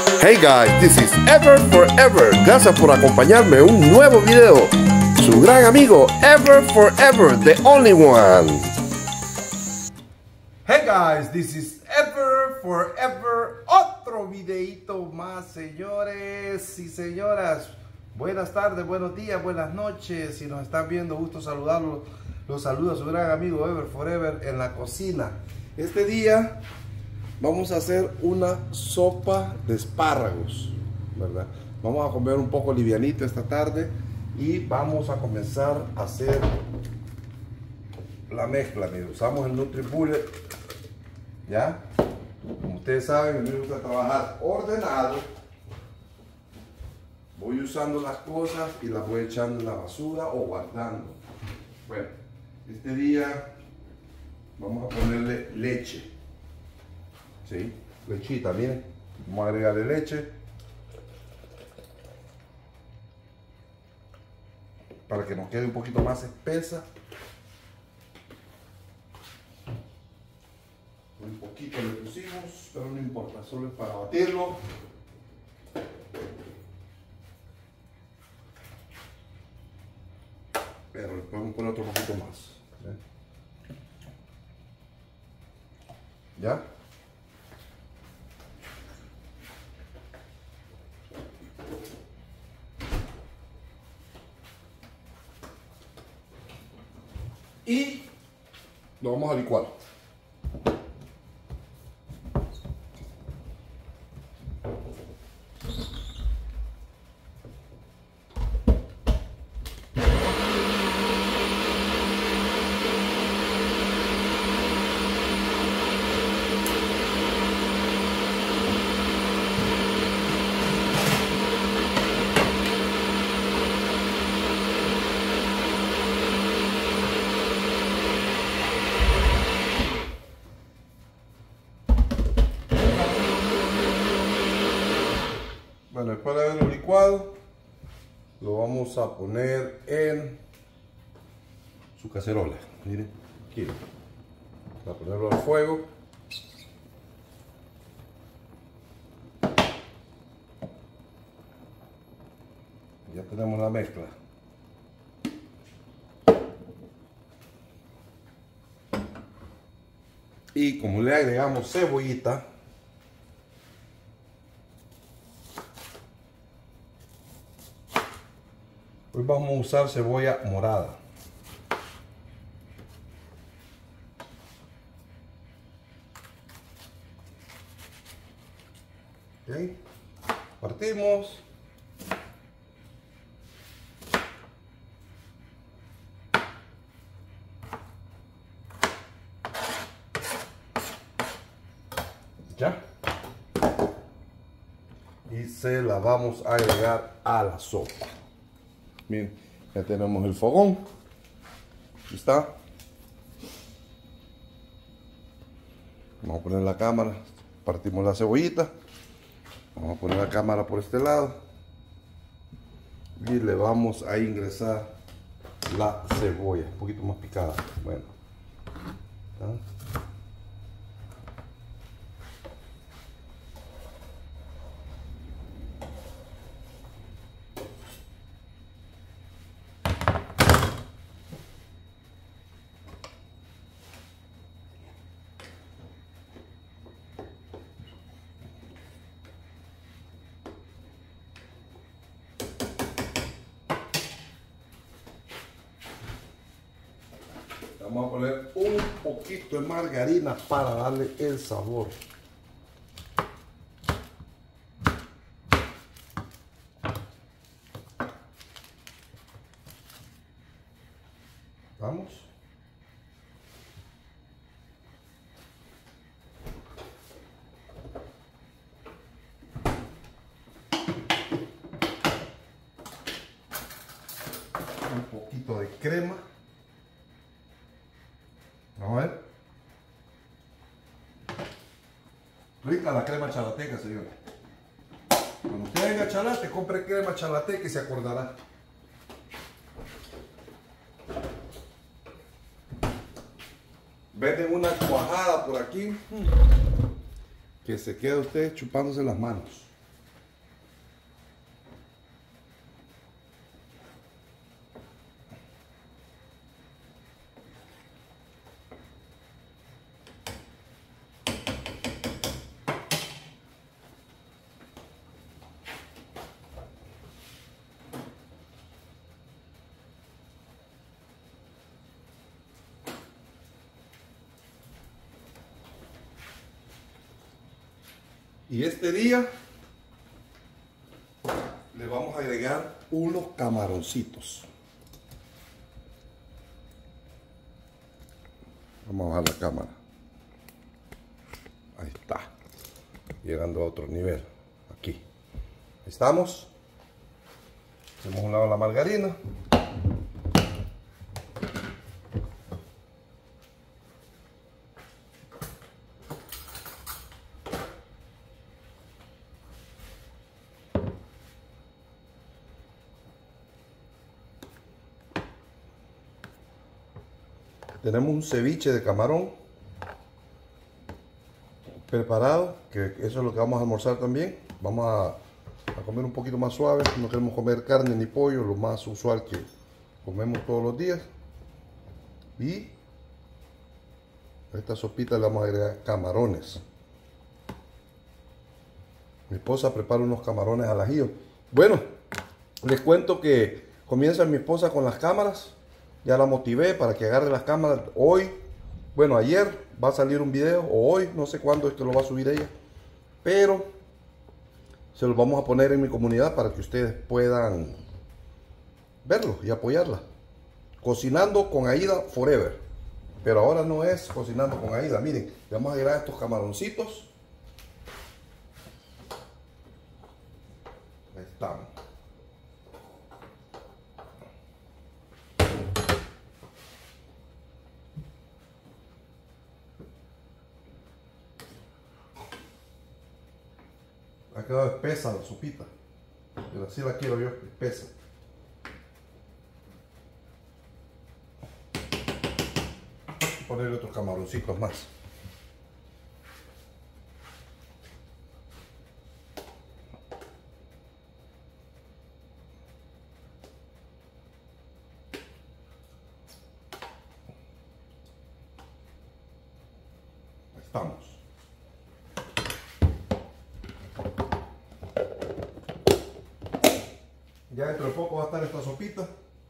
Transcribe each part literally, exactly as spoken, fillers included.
Hey guys, this is Ever Forever. Gracias por acompañarme en un nuevo video. Su gran amigo Ever Forever, the only one. Hey guys, this is Ever Forever. Otro videito más, señores y señoras. Buenas tardes, buenos días, buenas noches. Si nos están viendo, gusto saludarlos. Los saluda su gran amigo Ever Forever en la cocina. Este día vamos a hacer una sopa de espárragos, ¿verdad? Vamos a comer un poco livianito esta tarde y vamos a comenzar a hacer la mezcla. Mira, usamos el NutriBullet, ¿ya? Como ustedes saben, a mí me gusta trabajar ordenado. Voy usando las cosas y las voy echando en la basura o guardando. Bueno, este día vamos a ponerle leche. ¿Sí? Lechita, miren. Vamos a agregarle leche para que nos quede un poquito más espesa. Un poquito le pusimos, pero no importa, solo es para batirlo. Pero le podemos poner otro poquito más. ¿Sí? ¿Ya? Y lo vamos a licuar. Bueno, después de haberlo licuado, lo vamos a poner en su cacerola. Miren, aquí. Vamos a ponerlo al fuego. Ya tenemos la mezcla. Y como le agregamos cebollita, hoy vamos a usar cebolla morada. ¿Okay? Partimos. Ya. Y se la vamos a agregar a la sopa. Miren, ya tenemos el fogón. Aquí está. Vamos a poner la cámara. Partimos la cebollita. Vamos a poner la cámara por este lado. Y le vamos a ingresar la cebolla. Un poquito más picada. Bueno. ¿Está? Vamos a poner un poquito de margarina para darle el sabor. Vamos. Un poquito de crema. Vamos a ver. Rica la crema chalateca, señores. Cuando usted venga a Chalate, compre crema chalateca y se acordará. Venden una cuajada por aquí que se queda usted chupándose las manos. Y este día le vamos a agregar unos camaroncitos. Vamos a bajar la cámara. Ahí está. Llegando a otro nivel. Aquí. Ahí estamos. Hacemos un lado la margarina. Tenemos un ceviche de camarón preparado, que eso es lo que vamos a almorzar también. Vamos a, a comer un poquito más suave, no queremos comer carne ni pollo, lo más usual que comemos todos los días. Y a esta sopita le vamos a agregar camarones. Mi esposa prepara unos camarones al ajillo. Bueno, les cuento que comienza mi esposa con las cámaras. Ya la motivé para que agarre las cámaras. Hoy, bueno, ayer va a salir un video, o hoy, no sé cuándo es que lo va a subir ella, pero se los vamos a poner en mi comunidad para que ustedes puedan verlo y apoyarla. Cocinando con Aida Forever. Pero ahora no es cocinando con Aida. Miren, le vamos a agregar estos camaroncitos. Ahí están. Ha quedado espesa la sopita, pero así la quiero yo, espesa. Ponerle otros camaroncitos más. Ahí estamos. Ya dentro de poco va a estar esta sopita.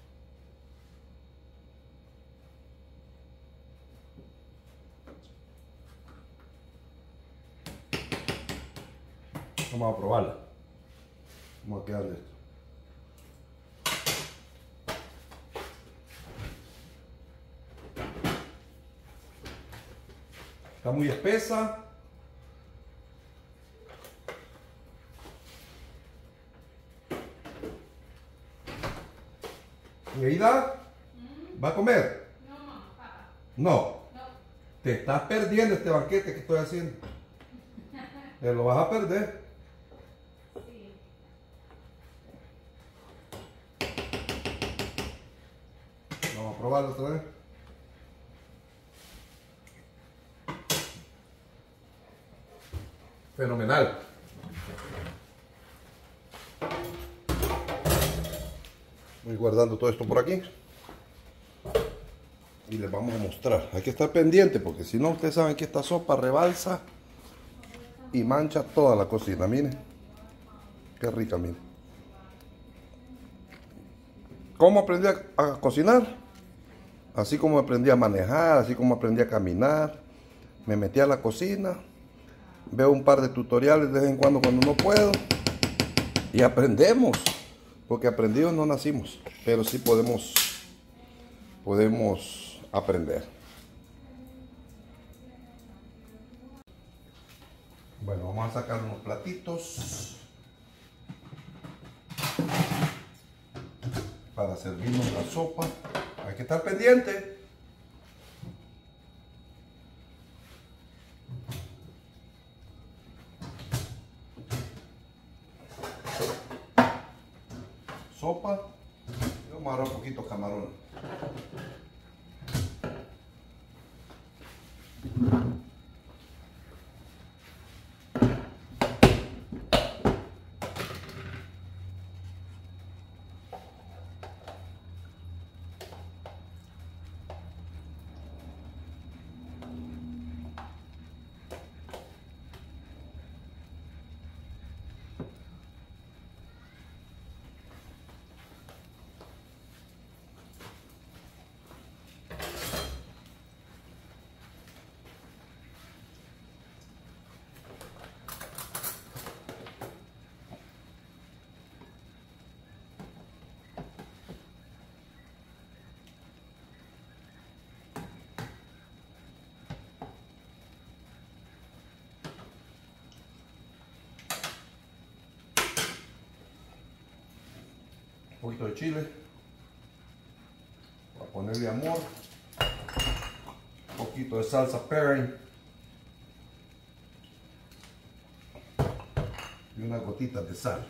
Vamos a probarla. Vamos a quedarle esto. Está muy espesa. ¿Y Aida? ¿Va a comer? No, mamá, papá. No. No. Te estás perdiendo este banquete que estoy haciendo. Te lo vas a perder. Sí. Vamos a probarlo otra vez. Fenomenal. Voy guardando todo esto por aquí. Y les vamos a mostrar. Hay que estar pendiente porque si no, ustedes saben que esta sopa rebalsa y mancha toda la cocina. Miren. Qué rica, miren. ¿Cómo aprendí a, a cocinar? Así como aprendí a manejar, así como aprendí a caminar. Me metí a la cocina. Veo un par de tutoriales de vez en cuando cuando no puedo. Y aprendemos. Porque aprendidos no nacimos. Pero sí podemos, podemos aprender. Bueno, vamos a sacar unos platitos para servirnos la sopa. Hay que estar pendiente. Sopa. Y vamos a agarrar un poquito de camarón. poquito de chile. Voy a ponerle amor. Un poquito de salsa pairing. Y unas gotitas de sal.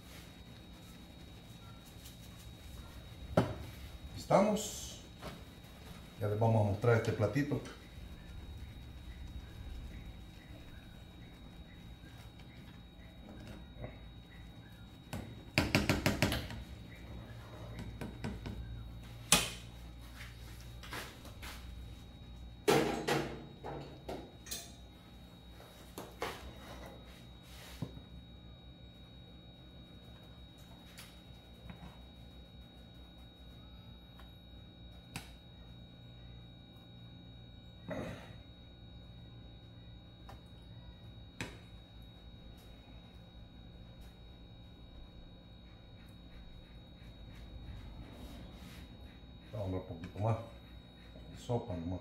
Estamos. Ya les vamos a mostrar este platito. Vamos a un poquito más de sopa nomás.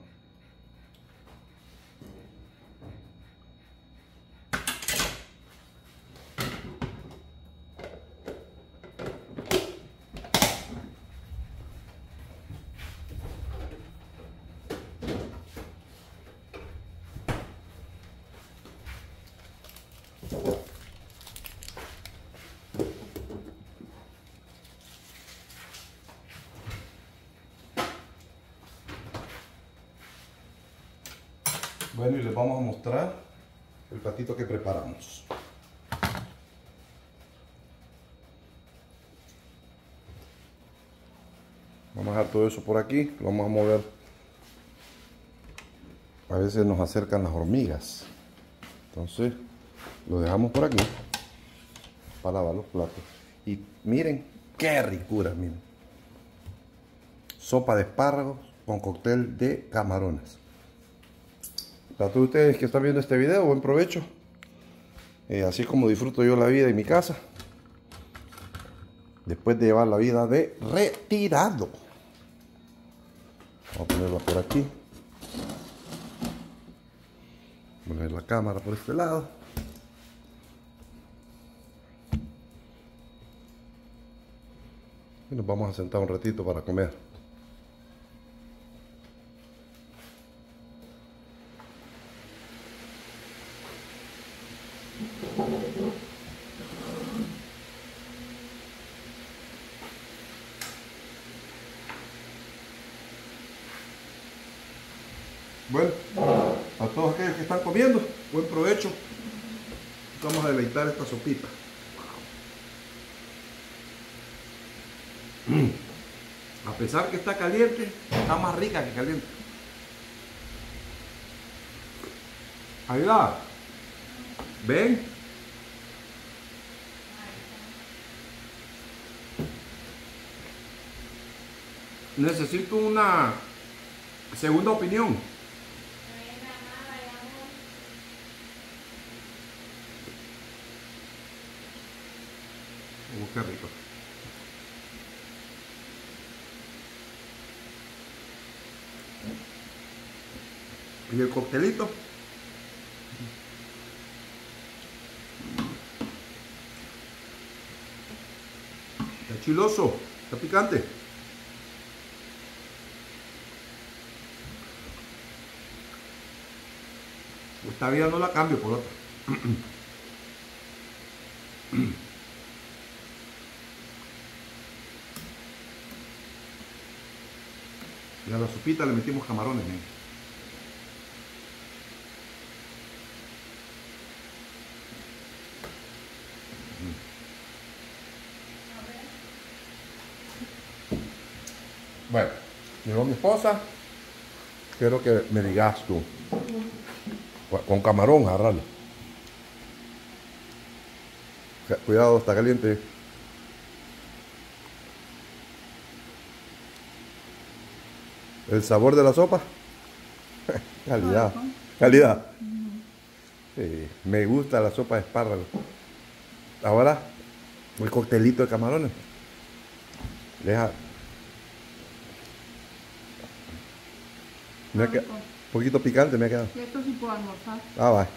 Bueno, y les vamos a mostrar el platito que preparamos. Vamos a dejar todo eso por aquí, lo vamos a mover. A veces nos acercan las hormigas, entonces lo dejamos por aquí para lavar los platos. Y miren qué ricura, miren. Sopa de espárragos con cóctel de camarones. Para todos ustedes que están viendo este video, buen provecho. Eh, así como disfruto yo la vida en mi casa, después de llevar la vida de retirado. Vamos a ponerla por aquí. Poner la cámara por este lado. Y nos vamos a sentar un ratito para comer. Bueno, a todos aquellos que están comiendo, buen provecho. Vamos a deleitar esta sopita. A pesar que está caliente, está más rica que caliente. Ahí va. ¿Ven? Necesito una segunda opinión. Uh, qué rico. Y el coctelito. Está chiloso, está picante. Esta vida no la cambio por otra. Y a la sopita le metimos camarones, ¿eh? Bueno, llegó mi esposa. Quiero que me digas tú. Con camarón, agarrarlo. Cuidado, está caliente. El sabor de la sopa. Calidad. Calidad. Sí, me gusta la sopa de espárragos. Ahora, el coctelito de camarones. Deja. Me ha quedado un poquito picante, me ha quedado. Esto sí puedo almorzar. Ah, va.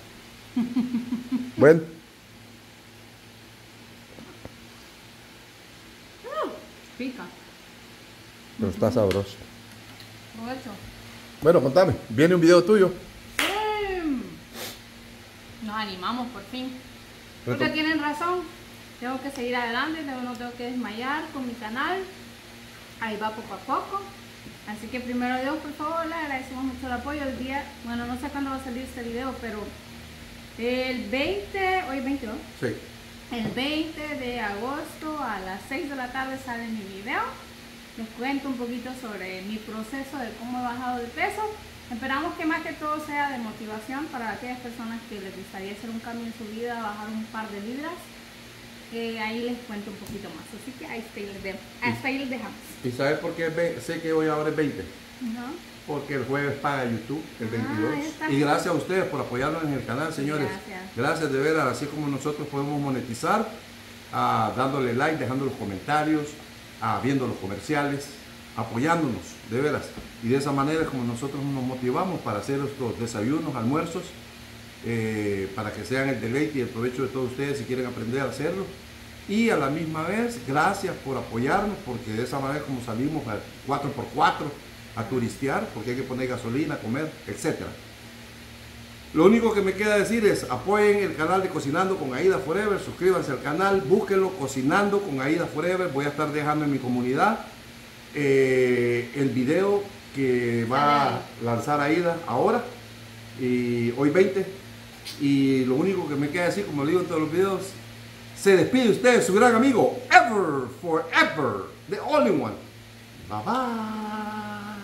Bueno. Pica. Pero está sabroso. Provecho. Bueno, contame, viene un video tuyo. Sí. Nos animamos por fin. Porque tienen razón. Tengo que seguir adelante, tengo- no tengo que desmayar con mi canal. Ahí va poco a poco. Así que primero Dios, por favor, le agradecemos mucho el apoyo. El día, bueno, no sé cuándo va a salir este video, pero el veinte, hoy es veintidós. Sí. El veinte de agosto a las seis de la tarde sale mi video. Les cuento un poquito sobre mi proceso de cómo he bajado de peso. Esperamos que más que todo sea de motivación para aquellas personas que les gustaría hacer un cambio en su vida, bajar un par de libras. Eh, ahí les cuento un poquito más. Así que ahí está, les de- hasta ahí les dejamos. ¿Y sabes por qué ve- sé que hoy ahora es veinte? ¿No? Porque el jueves paga YouTube, el Ah, veintidós. ahí está. Y gracias a ustedes por apoyarnos en el canal, señores. Gracias. Gracias de veras, así como nosotros podemos monetizar, ah, dándole like, dejando los comentarios, ah, viendo los comerciales, apoyándonos, de veras. Y de esa manera es como nosotros nos motivamos para hacer estos desayunos, almuerzos, eh, para que sean el deleite y el provecho de todos ustedes si quieren aprender a hacerlo. Y a la misma vez, gracias por apoyarnos, porque de esa manera como salimos a cuatro por cuatro a turistear, porque hay que poner gasolina, comer, etcétera. Lo único que me queda decir es apoyen el canal de Cocinando con Aida Forever, suscríbanse al canal, búsquenlo Cocinando con Aida Forever. Voy a estar dejando en mi comunidad eh, el video que va a lanzar Aida ahora, y hoy veinte. Y lo único que me queda decir, como lo digo en todos los videos, se despide usted, su gran amigo, Ever Forever, the only one. Bye bye.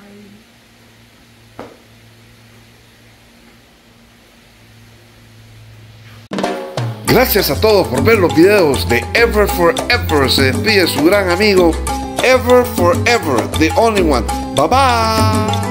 Gracias a todos por ver los videos de Ever Forever. Se despide su gran amigo Ever Forever, the only one. Bye bye.